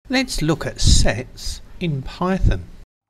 Let's look at sets in Python.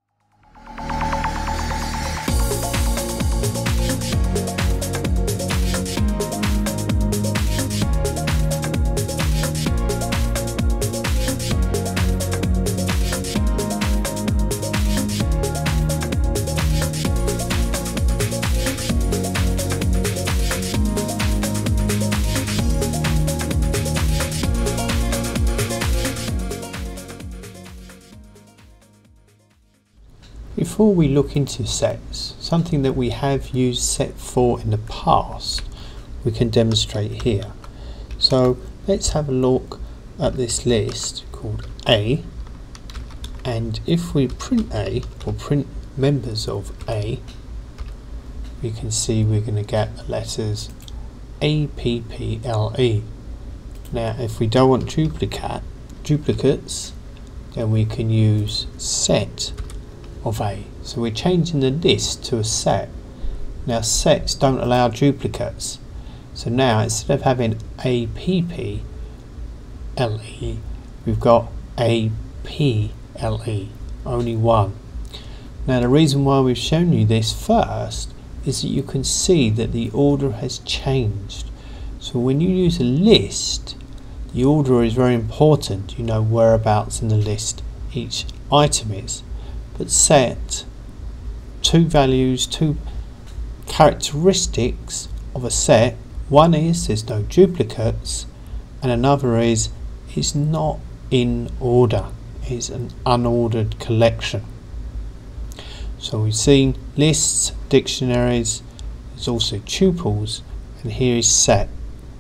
Before we look into sets, something that we have used set for in the past, we can demonstrate here. So let's have a look at this list called A, and if we print A, or print members of A, we can see we're going to get the letters A, P, P, L, E. Now if we don't want duplicates, then we can use set of A. So we're changing the list to a set. Now sets don't allow duplicates. So now instead of having A, P, P, L, E, we've got A, P, L, E. Only one. Now the reason why we've shown you this first is that you can see that the order has changed. So when you use a list, the order is very important. You know whereabouts in the list each item is. But set, two values, two characteristics of a set. One is there's no duplicates, and another is it's not in order. It's an unordered collection. So we've seen lists, dictionaries, there's also tuples, and here is set.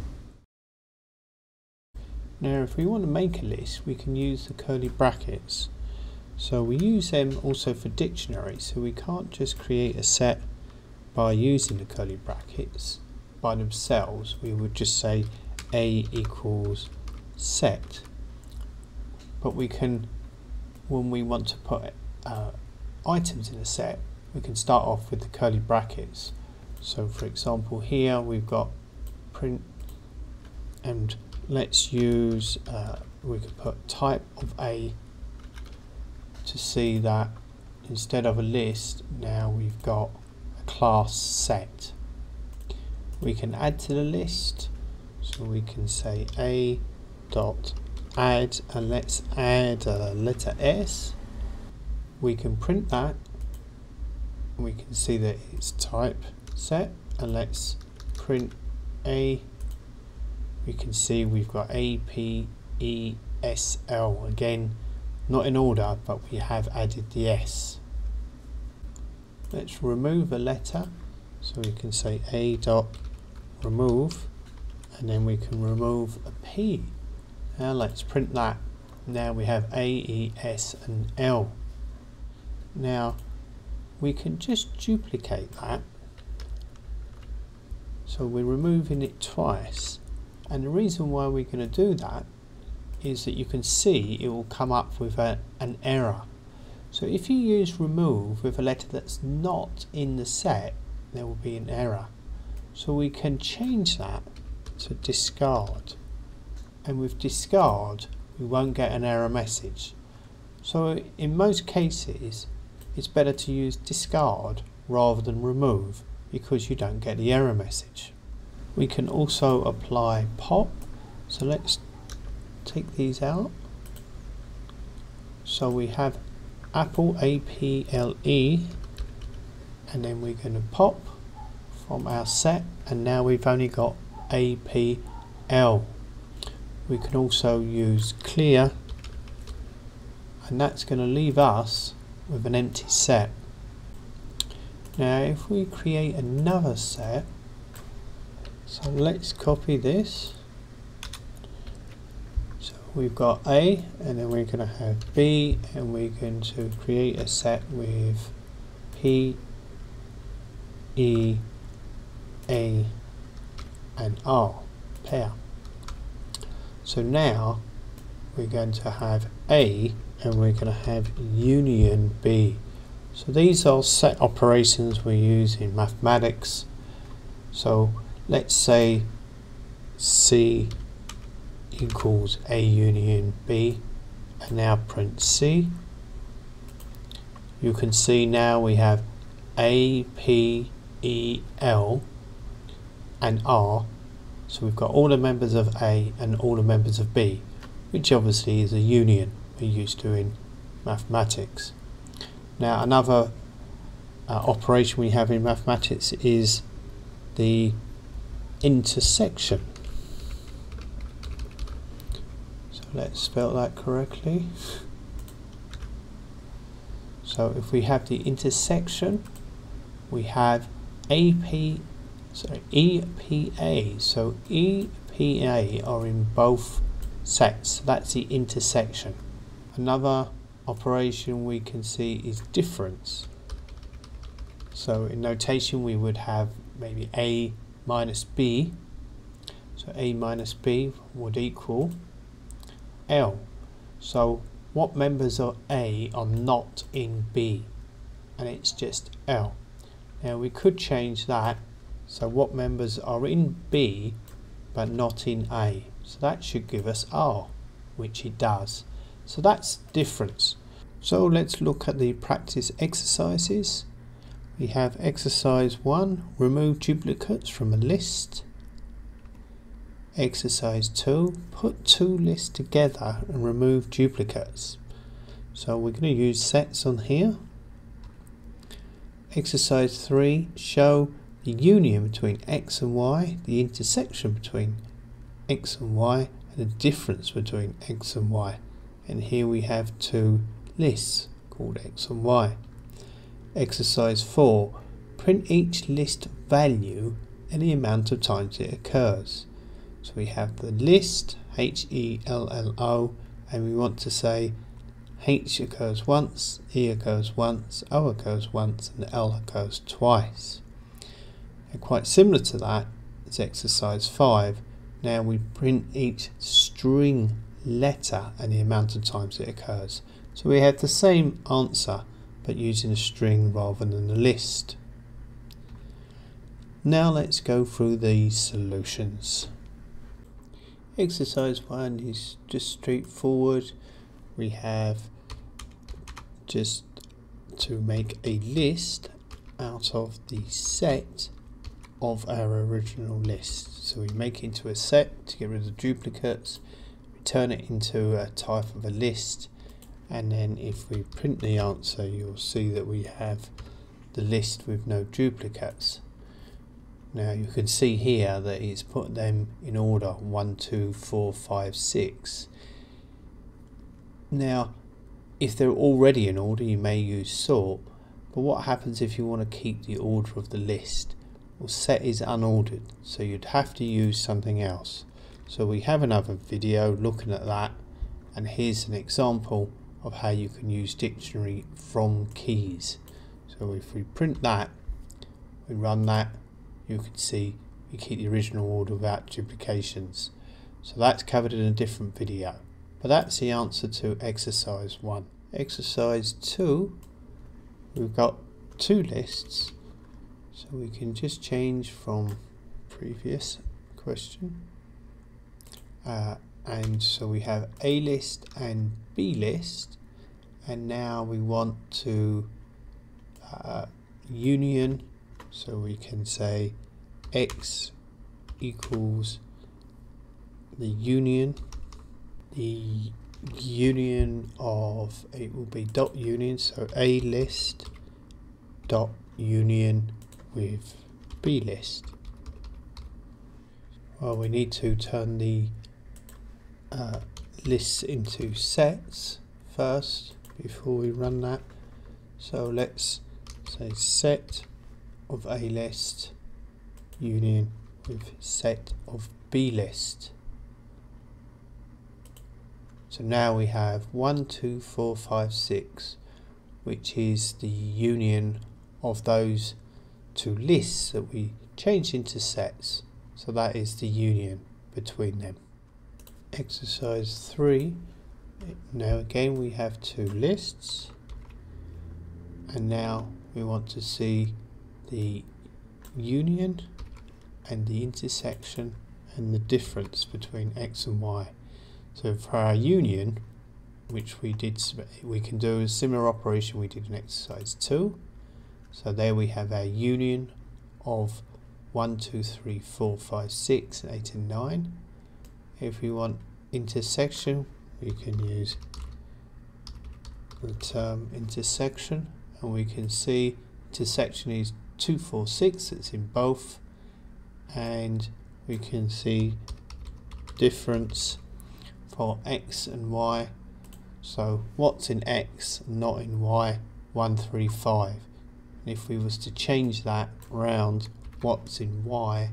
Now if we want to make a list, we can use the curly brackets. So we use them also for dictionaries, so we can't just create a set by using the curly brackets by themselves. We would just say A equals set. But we can, when we want to put items in a set, we can start off with the curly brackets. So for example here we've got print, and let's use, we could put type of A to see that instead of a list, now we've got a class set. We can add to the list, so we can say A dot add, and let's add a letter S. We can print that, and we can see that it's type set, and let's print A. We can see we've got A, P, E, S, L. Again, not in order, but we have added the S. Let's remove a letter, so we can say A dot remove, and then we can remove a P. Now let's print that. Now we have A, E, S and L. Now we can just duplicate that, so we're removing it twice, and the reason why we're going to do that is that you can see it will come up with an error. So if you use remove with a letter that's not in the set, there will be an error. So we can change that to discard, and with discard we won't get an error message. So in most cases it's better to use discard rather than remove, because you don't get the error message. We can also apply pop, so let's take these out. So we have apple, A-P-L-E, and then we're going to pop from our set, and now we've only got A-P-L. We can also use clear, and that's going to leave us with an empty set. Now if we create another set, so let's copy this. So we've got A, and then we're going to have B, and we're going to create a set with P, E, A and R, pair. So now we're going to have A, and we're going to have union B. So these are set operations we use in mathematics. So let's say C equals A union B, and now print C. You can see now we have A, P, E, L and R. So we've got all the members of A and all the members of B, which obviously is a union we're used to in mathematics. Now another operation we have in mathematics is the intersection. So let's spell that correctly. So if we have the intersection, we have EPA. So EPA are in both sets. So that's the intersection. Another operation we can see is difference. So in notation we would have maybe A minus B. So A minus B would equal L. So what members of A are not in B? And it's just L. Now we could change that. So what members are in B but not in A? So that should give us R, which it does. So that's difference. So let's look at the practice exercises. We have exercise 1, remove duplicates from a list. Exercise 2, put two lists together and remove duplicates. So we're going to use sets on here. Exercise 3, show the union between X and Y, the intersection between X and Y, and the difference between X and Y. And here we have two lists called X and Y. Exercise 4, print each list value and the amount of times it occurs. So we have the list, HELLO, and we want to say H occurs once, E occurs once, O occurs once, and L occurs twice. And quite similar to that is exercise 5. Now we print each string letter and the amount of times it occurs. So we have the same answer but using a string rather than a list. Now let's go through the solutions. Exercise 1 is just straightforward. We have just to make a list out of the set of our original list. So we make it into a set to get rid of duplicates, we turn it into a type of a list, and then if we print the answer you'll see that we have the list with no duplicates. Now you can see here that it's put them in order 1, 2, 4, 5, 6. Now if they're already in order you may use sort, but what happens if you want to keep the order of the list? Well, set is unordered, so you'd have to use something else. So we have another video looking at that, and here's an example of how you can use dictionary from keys. So if we print that, we run that, you can see we keep the original order without duplications. So that's covered in a different video. But that's the answer to exercise 1. Exercise 2, we've got two lists. So we can just change from previous question. And so we have A list and B list. And now we want to union. So we can say X equals the union of, it will be dot union, so A list dot union with B list. Well, we need to turn the lists into sets first before we run that. So let's say set of A list union with set of B list. So now we have 1, 2, 4, 5, 6, which is the union of those two lists that we changed into sets. So that is the union between them. Exercise 3. Now again we have two lists, and now we want to see the union and the intersection and the difference between X and Y. So for our union which we can do a similar operation we did in exercise 2. So there we have our union of 1, 2, 3, 4, 5, 6, 8 and 9. If we want intersection, we can use the term intersection, and we can see intersection is 2, 4, 6, it's in both, and we can see difference for x and y. So what's in x and not in y? 1, 3, 5. And if we was to change that round, what's in y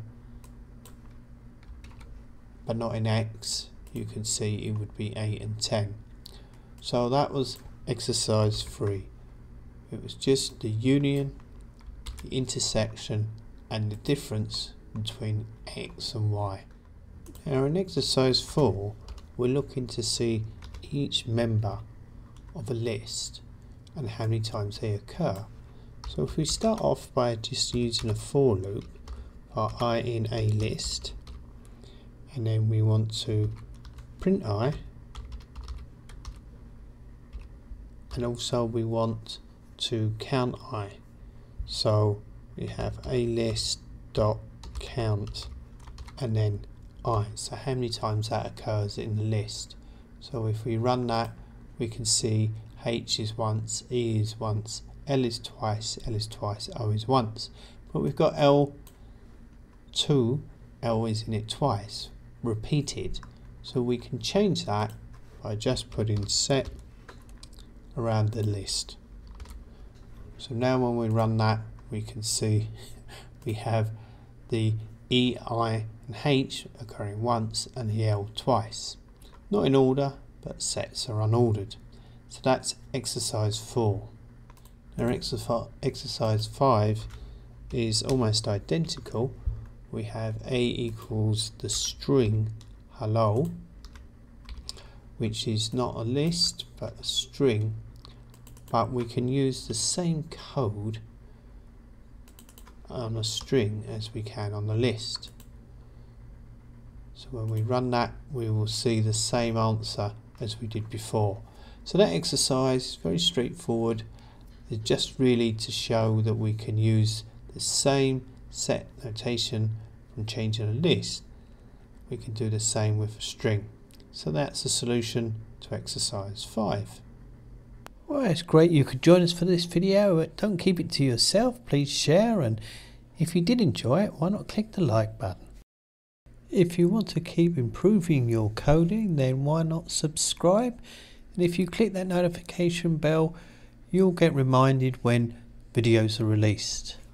but not in x, you can see it would be 8 and 10. So that was exercise 3. It was just the union, the intersection and the difference between x and y. Now in exercise 4, we're looking to see each member of a list and how many times they occur. So if we start off by just using a for loop for I in a list, and then we want to print I, and also we want to count I. So we have a list dot count and then I, so how many times that occurs in the list. So if we run that, we can see H is once, E is once, L is twice, O is once. But we've got L2, L is in it twice, repeated. So we can change that by just putting set around the list. So now when we run that, we can see we have the E, I and H occurring once and the L twice. Not in order, but sets are unordered. So that's exercise 4. Now exercise 5 is almost identical. We have A equals the string hello, which is not a list but a string, but we can use the same code on a string as we can on the list. So when we run that, we will see the same answer as we did before. So that exercise is very straightforward. It's just really to show that we can use the same set notation from changing a list. We can do the same with a string. So that's the solution to exercise 5. Well, it's great you could join us for this video. Don't keep it to yourself, please share, and if you did enjoy it, why not click the like button. If you want to keep improving your coding, then why not subscribe? And if you click that notification bell, you'll get reminded when videos are released.